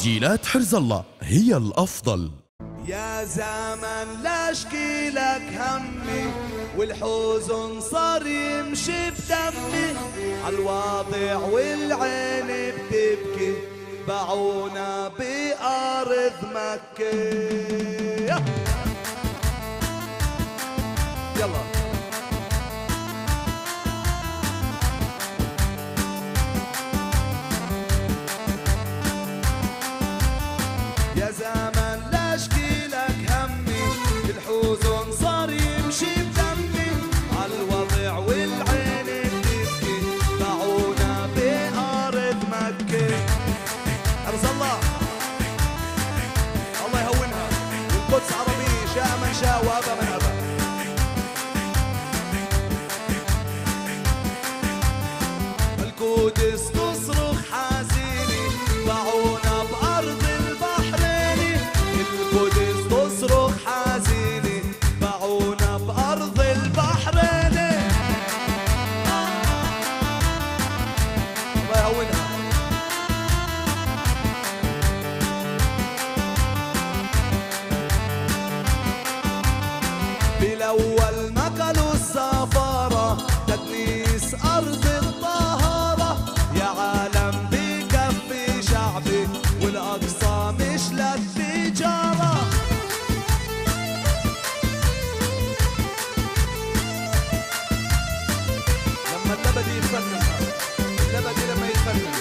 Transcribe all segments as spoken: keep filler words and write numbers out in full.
تسجيلات حرز الله هي الأفضل. يا زمن لا اشكي لك همي والحزن صار يمشي بدمي عالواضع والعين بتبكي باعونا بأرض مكة. يلا يا زمن لا اشكي لك همي الحزن صار يمشي بدمي عالوضع والعين بتبكي باعونا بأرض مكة. حرز الله الله يهونها والقدس عربية شاء من شاء وأبى من أبى. القدس تصرخ حزيني باعونا بأرض البحرين. القدس تصرخ حزيني باعونا بأرض البحرين. الله يهونها بالأول نقلوا السفارة تدنيس أرض الطهارة. يا عالم بكفي شعبي والأقصى مش للتجارة. لما اللبدي يتفنن اللبدي لما يتفنن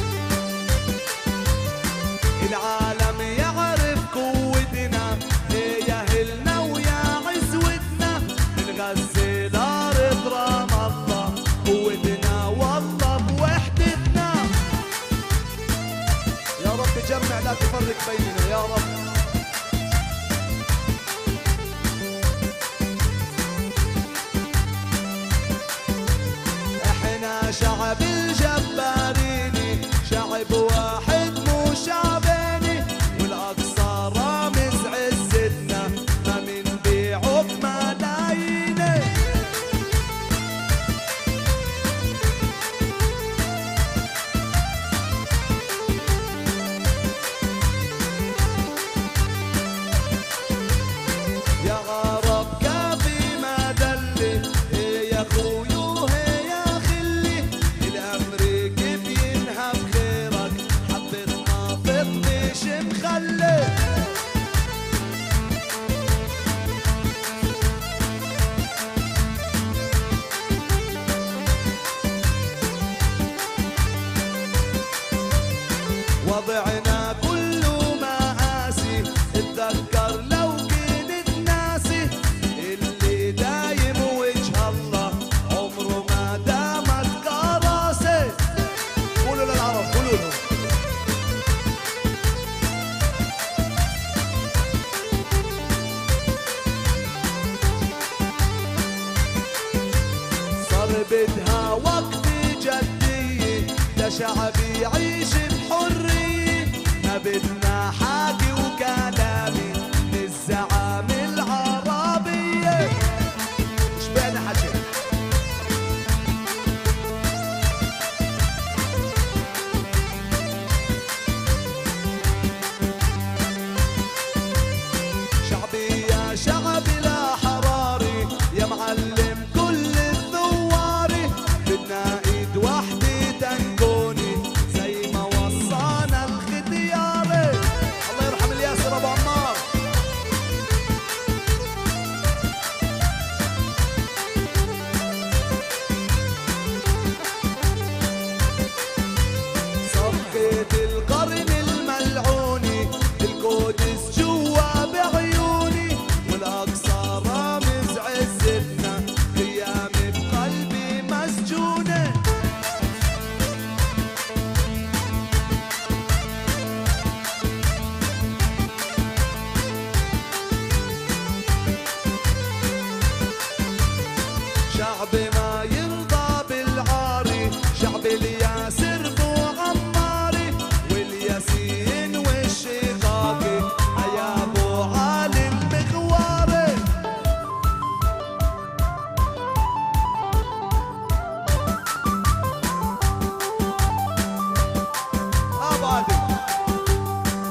العالم يعرف قوتنا يا هلنا ويا عزوتنا. من غزة لأرض رام الله قوتنا والله بوحدتنا. يا رب جمع لا تفرق بيننا يا رب. احنا شعب الجبارين شعب واحد مو شعبين والأقصى رامز عزتنا ما من بيعه بملايين. يا غرب كافي ما دلي يا خوي وهي يا خلي الأمريكي بينهب خيرك حبة نافط مش مخلي. وضعنا كله مآسي اتذكر لو كنت ناسي اللي دايم وجه الله عمره ما دامت كراسي. قولوا للعرب قولوا لهم صار بدها وقت جدية ده شعب يعيش بحرية. ما بدنا حاكي وكلامي للزعام العربية. شبعنا حكي شعبي يا شعب الأحراري يا معلم كل الثواري. بدنا ايد وحدة تنكوني زي ما وصانا الختياري. الله يرحم الياسر ابو عمار. صفقة القرن الملعوني القدس جوا بعيوني والأقصى رامز عزتنا قيامي بقلبي مسجونة. شعب ما يرضى بالعاري شعب الياسر بو عماري والياسين والشقاقي يا ابو علي المغواري. ابو علي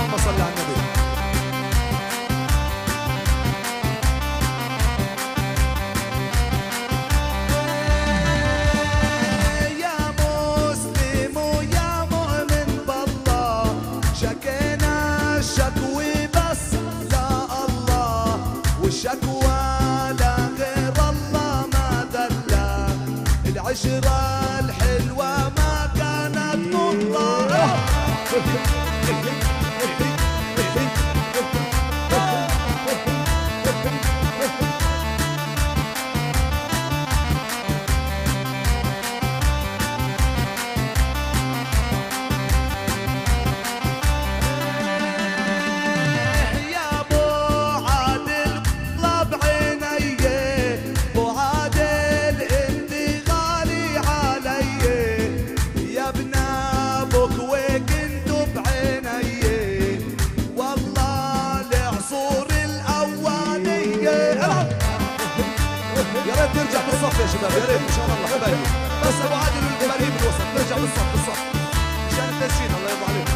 اللهم صل على النبي. الشكوى لغير الله ما دلّا، العشرة الحلوة ما كانت نقطة. نرجع بالصف يا شباب يا ريت ان شاء الله حبايبي، بس ابو عادل والجماهير بالوسط نرجع بالصف بالصف مشان التسجيل الله يرضى عليكم.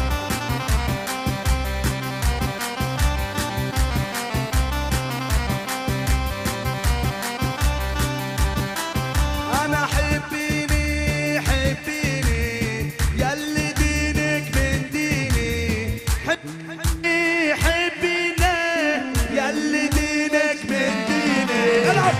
انا حبيني حبيني ياللي دينك من ديني، حبيني حبيني ياللي دينك من ديني. العب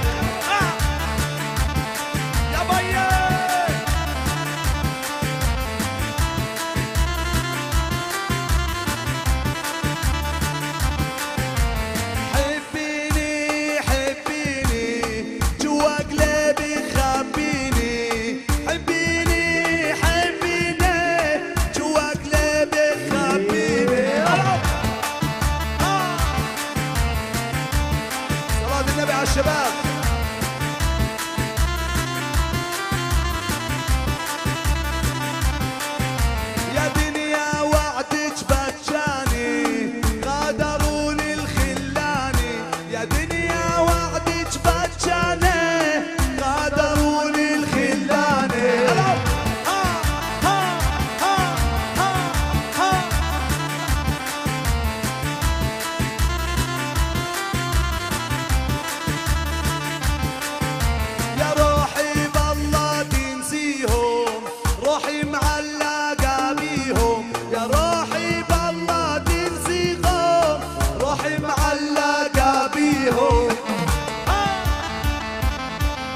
الشباب. يا دنيا وعدك بتجاني غادروني الخلاني، يا دنيا وعدك بتجاني غادروني الخلاني. ها ها ها ها ها روحي معلقة بيهم، يا روحي بالله تنسيهم، روحي معلقة بيهم.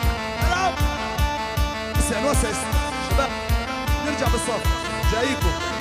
وسع وسع شباب نرجع بالصف جايكم.